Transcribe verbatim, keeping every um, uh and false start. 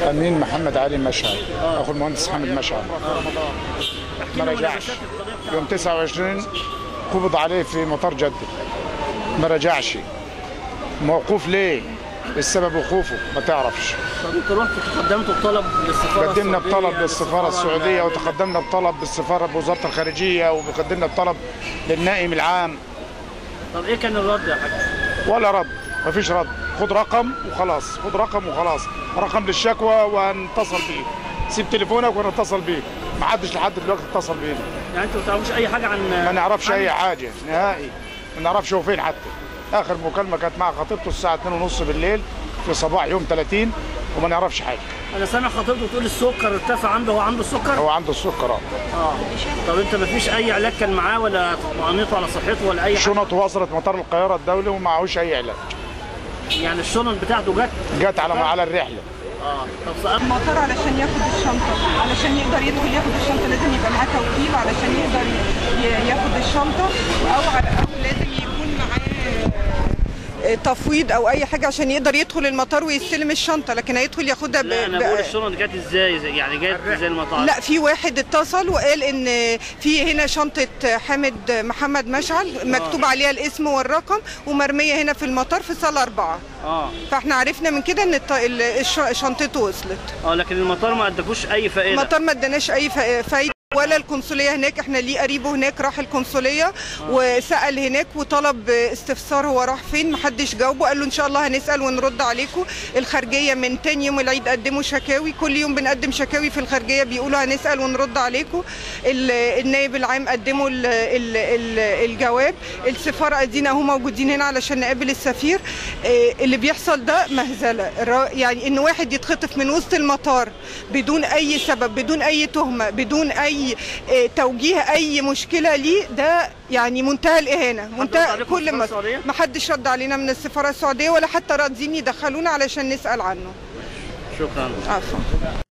امين محمد علي مشعل، اخو المهندس حامد مشعل. ما رجعش يوم تسعة وعشرين، قبض عليه في مطار جده، ما رجعش. موقوف ليه؟ السبب وقوفه ما تعرفش. طب انتوا رحتوا تقدمتوا بطلب للسفاره السعوديه؟ قدمنا بطلب للسفاره السعوديه، وتقدمنا بطلب بالسفاره بوزاره الخارجيه، وقدمنا بطلب للنائب العام. طب ايه كان الرد يا حاج؟ ولا رد، ما فيش رد. خد رقم وخلاص، خد رقم وخلاص، رقم للشكوى وهنتصل بيه. سيب تليفونك ونتصل بيك. ما حدش لحد دلوقتي اتصل بينا. يعني انتوا ما تعرفوش اي حاجه عن؟ ما نعرفش اي حاجه نهائي، ما نعرفش هو فين حتى. اخر مكالمه كانت مع خطيبته الساعه اتنين ونص بالليل في صباح يوم ثلاثين، وما نعرفش حاجه. انا سامع خطيبته تقول السكر ارتفع عنده. هو عنده السكر؟ هو عنده السكر. اه اه طب انت ما فيش اي علاج كان معاه، ولا طمأنيته على صحته ولا اي حاجه؟ شنط وصلت مطار القاهره الدولي ومعهوش اي علاج. يعني الشنط بتاعته جت جت على على الرحله. اه طب سأل المطار علشان ياخد الشنطه، علشان يقدر يدخل ياخد الشنطه لازم يبقى معاه توكيل علشان يقدر ياخد الشنطه، او على او لازم يكون معاه تفويض او اي حاجه عشان يقدر يدخل المطار ويستلم الشنطه، لكن هيدخل ياخدها. لا انا بقول الشنط جت ازاي؟ يعني جت زي المطار؟ لا، في واحد اتصل وقال ان في هنا شنطه حامد محمد مشعل مكتوب عليها الاسم والرقم ومرميه هنا في المطار في صاله أربعة. اه فاحنا عرفنا من كده ان شنطته وصلت. اه لكن المطار ما اداكوش اي فائده؟ المطار ما اداناش اي فايده، ولا القنصليه هناك. احنا ليه قريبه هناك راح القنصليه آه. وسال هناك وطلب استفسار هو راح فين، محدش جاوبه. قال له ان شاء الله هنسال ونرد عليكم. الخارجيه من تاني يوم العيد قدموا شكاوي، كل يوم بنقدم شكاوي في الخارجيه بيقولوا هنسال ونرد عليكم. النائب العام قدموا ال ال ال الجواب. السفاره ادينا اهو موجودين هنا علشان نقابل السفير. اللي بيحصل ده مهزله، يعني ان واحد يتخطف من وسط المطار بدون اي سبب، بدون اي تهمه، بدون اي توجيه اي مشكله ليه، ده يعني منتهى الاهانه، منتهى كل ما ما حدش رد علينا من السفاره السعوديه، ولا حتى راضيين يدخلونا علشان نسال عنه. شكرا. عفوا.